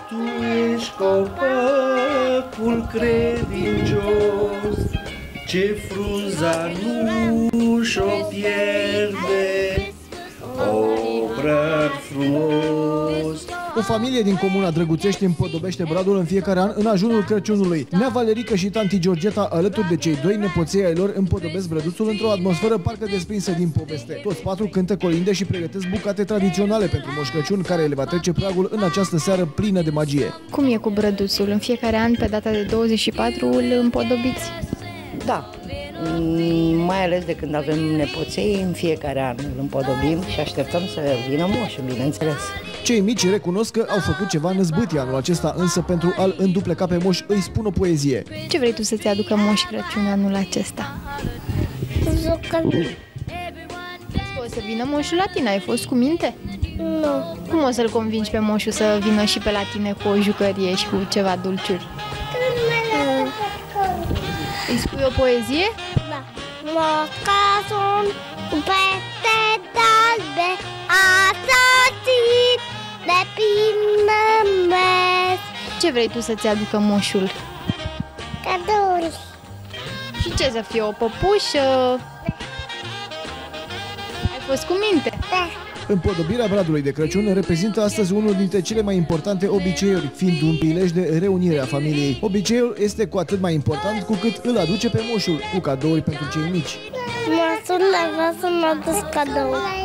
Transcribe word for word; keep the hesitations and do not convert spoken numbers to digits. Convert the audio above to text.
tu ești copacul credincios, ce frunza nu și-o pierde, o brad frumos. O familie din comuna Drăguțești împodobește bradul în fiecare an în ajunul Crăciunului. Nea Valerică și tanti Georgeta, alături de cei doi nepoței ai lor, împodobesc brăduțul într-o atmosferă parcă desprinsă din poveste. Toți patru cântă colinde și pregătesc bucate tradiționale pentru Moș Crăciun, care le va trece pragul în această seară plină de magie. Cum e cu brăduțul? În fiecare an, pe data de douăzeci și patru, îl împodobiți? Da, mai ales de când avem nepoței, în fiecare an îl împodobim și așteptăm să vină moșul, bineînțeles. Cei mici recunosc că au făcut ceva năzbâtie anul acesta, însă pentru a-l îndupleca pe moș îi spun o poezie. Ce vrei tu să-ți aducă Moș Crăciun anul acesta? Jucării. O să vină moșul la tine, ai fost cu minte? Nu. Cum o să-l convingi pe moșul să vină și pe la tine cu o jucărie și cu ceva dulciuri? Îi spui o poezie? Da. Mocasul cu pete dalbe a sărit de pinămesc. Ce vrei tu să-ți aducă moșul? Cadouri. Și ce să fie, o păpușă? Ai fost cu minte? Da. Împodobirea bradului de Crăciun reprezintă astăzi unul dintre cele mai importante obiceiuri, fiind un prilej de reunire a familiei. Obiceiul este cu atât mai important cu cât îl aduce pe moșul, cu cadouri pentru cei mici. Mă sun la vrea să mă aduc cadouri.